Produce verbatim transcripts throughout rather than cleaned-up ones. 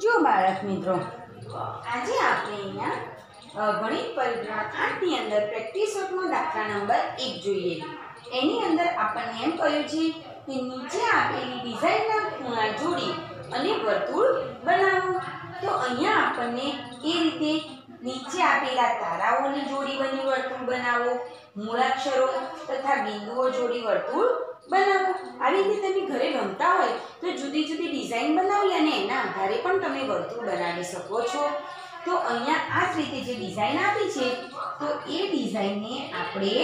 જો બાળક મિત્રો, આજે આપણે અહીંયા ગણિત પરિભ્રમણ આઠ ની અંદર પ્રેક્ટિસ વર્કનો દાખલા નંબર એક જોઈએ। એની અંદર આપણને એમ કહ્યું છે કે નીચે આપેલી ડિઝાઇનના ખૂણા જોડી અને વર્તુળ બનાવો। તો અહીંયા આપણને એ રીતે નીચે આપેલા તારાઓની જોડી બની વર્તુળ બનાવો, મૂળાક્ષરો તથા બિંદુઓ જોડી વર્તુળ બનાવો। આવી રીતે તમે ઘરે રમતા હોય તો જુદી જુદી ડિઝાઇન બનાવી અને એના આધારે પણ તમે વર્તુળ બનાવી શકો છો। તો અહીંયા આ જ રીતે જે ડિઝાઇન આપી છે તો એ ડિઝાઇનને આપણે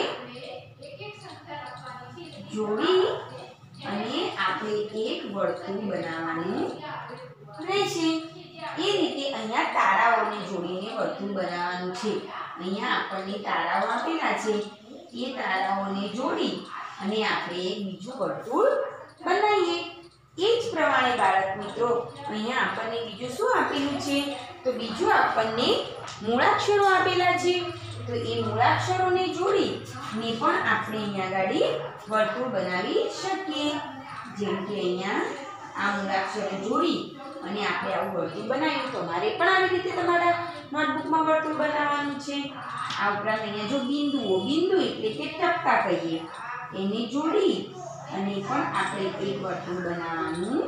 જોડી અને આપણે એક વર્તુળ બનાવવાનું રહેશે। એ રીતે અહીંયા તારાઓને જોડીને વર્તુળ બનાવવાનું છે। અહીંયા આપણને તારાઓ આપેલા છે, એ તારાઓને જોડી અને આપણે એક બીજું વર્તુળ બનાવીએ। એ જ પ્રમાણે બાળક મિત્રો, અહીંયા આપણને બીજું શું આપેલું છે તો બીજું આપણને મૂળાક્ષરો આપેલા છે। તો એ મૂળાક્ષરોને જોડી ને પણ આપણે અહીંયા ગાડી વર્તુળ બનાવી શકીએ। જેમ કે અહીંયા આ મૂળાક્ષરો જોડી અને આપણે આવું વર્તુળ બનાવ્યું, તમારે પણ આવી રીતે તમારા નોટબુકમાં વર્તુળ બનાવવાનું છે। આ ઉપરાંત અહીંયા જો બિંદુઓ, બિંદુ એટલે કે ટપકા કહીએ, એને જોડી અને પણ આપણે એક વર્તુળ બનાવવાનું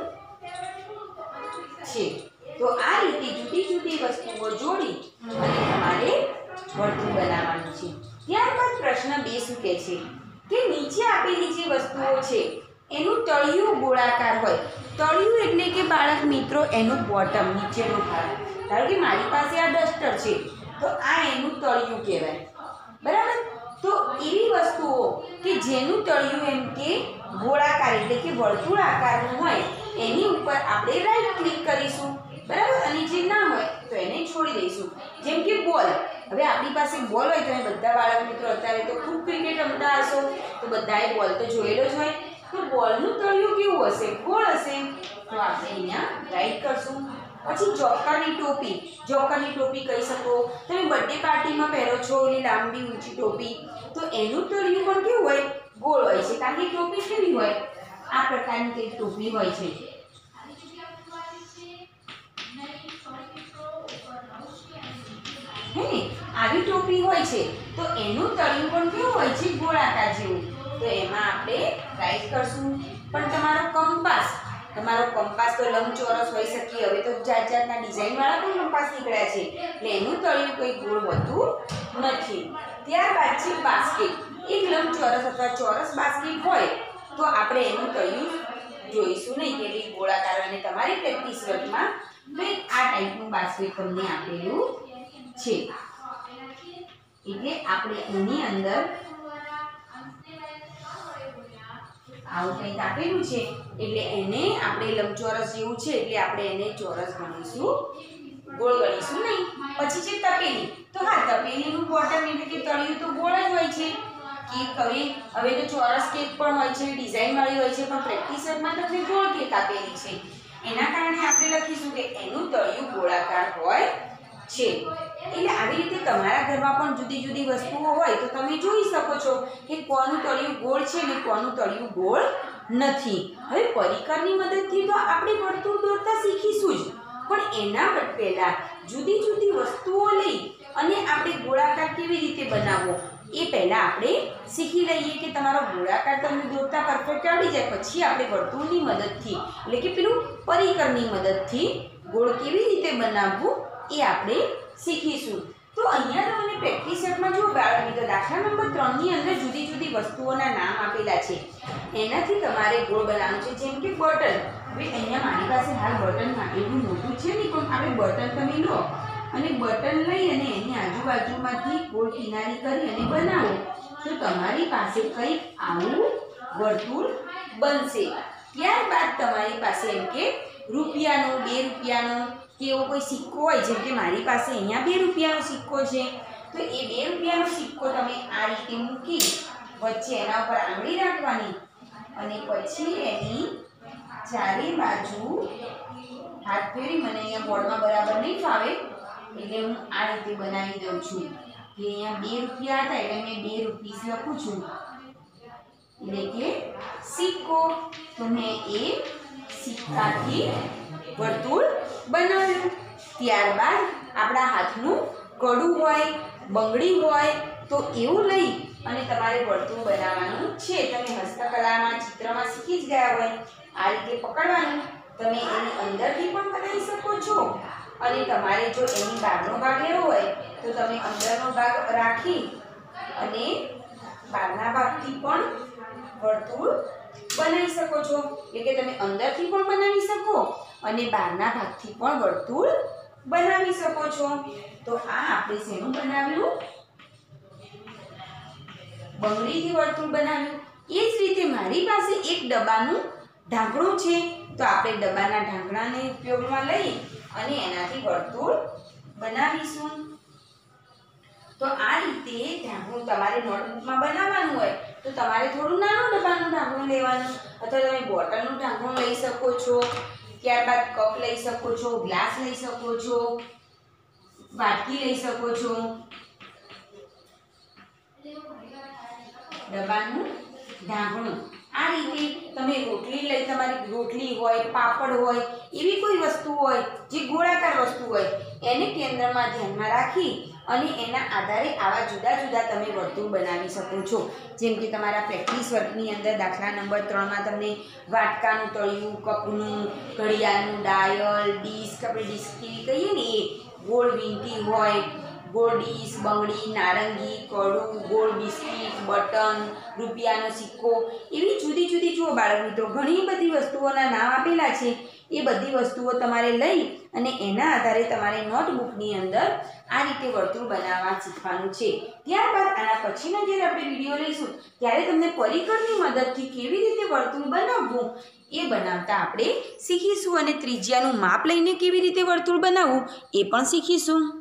છે। તો આ રીતે જુદી જુદી વસ્તુઓ જોડી અને તમારે વર્તુળ બનાવવાનું છે। ત્યારબાદ પ્રશ્ન બે શું કહે છે કે નીચે આપેલી જે વસ્તુઓ છે એનું તળિયું ગોળાકાર હોય। તળિયું એટલે કે બાળક મિત્રો એનું બોટમ, નીચેનો ભાગ। ધારો કે મારી પાસે આ ડસ્ટર છે તો આ એનું તળિયું કહેવાય, બરાબર। તો એવી વસ્તુઓ કે જેનું તળિયું એમ કે ગોળાકાર એટલે કે વર્તુળ આકારનું હોય એની ઉપર આપણે રાઈટ ક્લિક કરીશું, બરાબર। અને જે ના હોય તો એને છોડી દઈશું। જેમ કે બોલ, હવે આપણી પાસે બોલ હોય તો બધા બાળક મિત્રો અત્યારે તો ખૂબ ક્રિકેટ રમતા હશો તો બધાએ બોલ તો જોયેલો જ હોય। તો બોલનું તળિયું કેવું હશે? ગોળ હશે। તો આપણે અહીંયા રાઈટ કરશું। પછી જોકરની ટોપી, જોકરની ટોપી કહી શકો, તમે બર્થડે પાર્ટીમાં પહેરો છો એની લાંબી ઊંચી ટોપી, તો એનું તળિયું પણ કેવું હોય? ગોળ હોય છે, કારણ કે ટોપી કેવી હોય? આ પ્રકારની કઈ ટોપી હોય છે। હે ને આવી ટોપી હોય છે તો એનું તળિયું પણ કેવું હોય છે? ગોળાકાર જેવું। તો એમાં આપણે રાઈટ કરશું। પણ તમારો કંપાસ, તમારો કંપાસ તો લંબચોરસ હોઈ શકે, હવે તો જાત જાતના ડિઝાઇન વાળા પણ કંપાસ નીકળ્યા છે એટલે એનું તળિયું કોઈ ગોળ હોતું નથી। ત્યારબાદ છે બાસ્કેટ, એક લંબચોરસ અથવા ચોરસ બાસ્કેટ હોય તો આપણે એનું તળિયું જોઈશું નહીં કે ભાઈ ગોળાકાર, અને તમારી પ્રેક્ટિસ વર્કમાં કંઈક આ ટાઈપનું બાસ્કેટ તમને આપેલું છે એટલે આપણે એની અંદર આવું કંઈક આપેલું છે એટલે એને આપણે લંબચોરસ જેવું છે એટલે આપણે એને ચોરસ ગણીશું, ગોળ ગણીશું નહીં। પછી છે તપેલી, તો હા તપેલીનું બોટમ એટલે કે તળિયું તો ગોળ જ હોય છે। કેક, હવે હવે તો ચોરસ કેક પણ હોય છે, ડિઝાઇન વાળી હોય છે, પણ પ્રેક્ટિસ વર્કમાં તમને ગોળ કેક આપેલી છે એના કારણે આપણે લખીશું કે એનું તળિયું ગોળાકાર હોય છે। એટલે આવી રીતે તમારા ઘરમાં પણ જુદી જુદી વસ્તુઓ હોય તો તમે જોઈ શકો છો કે કોનું તળિયું ગોળ છે ને કોનું તળિયું ગોળ નથી। હવે પરિકરની મદદથી તો આપણે વર્તુળ દોરતા શીખીશું જ, પણ એના પહેલા જુદી જુદી વસ્તુઓ લઈ અને આપણે ગોળાકાર કેવી રીતે બનાવવો એ પહેલા આપણે શીખી લઈએ કે તમારો ગોળાકાર તમને દોરતા પરફેક્ટ આવડી જાય પછી આપણે વર્તુળની મદદથી એટલે કે પેલું પરિકરની મદદથી ગોળ કેવી રીતે બનાવવું એ આપણે શીખીશું। તો અહીંયા તમને પ્રેક્ટિસ સેટમાં જો બાળક મિત્રો દાખલા નંબર ત્રણ ની અંદર જુદી જુદી વસ્તુઓના નામ આપેલા છે, એનાથી તમારે ગોળ બનાવવાનું છે। જેમ કે બટન, હવે અહીંયા મારી પાસે હાલ બટન એટલું મોટું છે નહીં, પણ આપણે બટન તમે લો અને બટન લઈ અને એની આજુબાજુમાંથી ગોળ કિનારી કરી અને બનાવો તો તમારી પાસે કંઈક આવું વર્તુળ બનશે। ત્યારબાદ તમારી પાસે એમ કે રૂપિયાનો, બે રૂપિયાનો કે એવો કોઈ સિક્કો હોય, જેમ કે મારી પાસે અહીંયા બે રૂપિયાનો સિક્કો છે તો એ બે રૂપિયાનો સિક્કો તમે આ રીતે મૂકી વચ્ચે એના ઉપર આંગળી રાખવાની અને પછી એની ચારે બાજુ હાથ ફેરી, મને અહીંયા બોર્ડમાં બરાબર નહીં ફાવે એટલે હું આ રીતે બનાવી દઉં છું કે અહીંયા બે રૂપિયા હતા એટલે મેં બે રૂપીસ લખું છું એટલે કે સિક્કો। તો મેં એ સિક્કાથી વર્તુળ બનાવ્યું। ત્યારબાદ આપણા હાથનું કડું હોય, બંગડી હોય તો એવું લઈ અને તમારે વર્તુળ બનાવવાનું છે. તમે હસ્તકલામાં ચિત્રમાં શીખી જ ગયા હોય. આ રીતે પકડવાનું. તમે એની અંદરથી પણ બનાવી શકો છો અને તમારે જો એની બહારનો ભાગ લેવો હોય તો તમે અંદરનો ભાગ રાખી અને બહારના ભાગથી પણ વર્તુળ બનાવી શકો છો. એટલે કે તમે અંદરથી પણ બનાવી શકો અને બહારના ભાગથી પણ વર્તુળ બનાવી શકો છો. તો આ આપણે શેનું બનાવ્યું? બંગડીથી વર્તુળ બનાવ્યું. એ જ રીતે મારી પાસે એક ડબ્બાનું ઢાંકણું છે. તો આપણે ડબ્બાના ઢાંકણાને ઉપયોગમાં લઈ અને એનાથી વર્તુળ બનાવીશું. તો આ રીતે ઢાંકણું તમારે નોટબુકમાં બનાવવાનું હોય તો તમારે થોડું નાનું ડબ્બાનું ઢાંકણું લેવાનું, અથવા તમે બોટલનું ઢાંકણું લઈ શકો છો. ત્યારબાદ કપ લઈ શકો છો, ગ્લાસ લઈ શકો છો, વાટકી લઈ શકો છો. ડબ્બાનું ઢાંકણું આ રીતે તમે રોટલી લઈ, તમારી રોટલી હોય, પાપડ હોય, એવી કોઈ વસ્તુ હોય જે ગોળાકાર વસ્તુ હોય એને કેન્દ્રમાં ધ્યાનમાં રાખી અને એના આધારે આવા જુદા જુદા તમે વર્તુળ બનાવી શકો છો. જેમ કે તમારા પ્રેક્ટિસ વર્કની અંદર દાખલા નંબર ત્રણમાં તમને વાટકાનું તળિયું, કપનું, ઘડિયાળનું ડાયલ, ડીસ્ક, આપણે ડીસ્ક કેવી કહીએ ને એ ગોળ વીંટી હોય, ગોળ ડીશ, બંગડી, નારંગી, કડું, ગોળ બિસ્કિટ, બટન, રૂપિયાનો સિક્કો, એવી જુદી જુદી જુઓ બાળક મિત્રો ઘણી બધી વસ્તુઓના નામ આપેલા છે. એ બધી વસ્તુઓ તમારે લઈ અને એના આધારે તમારે નોટબુકની અંદર આ રીતે વર્તુળ બનાવવા શીખવાનું છે. ત્યારબાદ આના પછીનો જ્યારે આપણે વિડીયો લઈશું ત્યારે તમને પરિકરની મદદથી કેવી રીતે વર્તુળ બનાવવું એ બનાવતા આપણે શીખીશું અને ત્રિજ્યાનું માપ લઈને કેવી રીતે વર્તુળ બનાવવું એ પણ શીખીશું.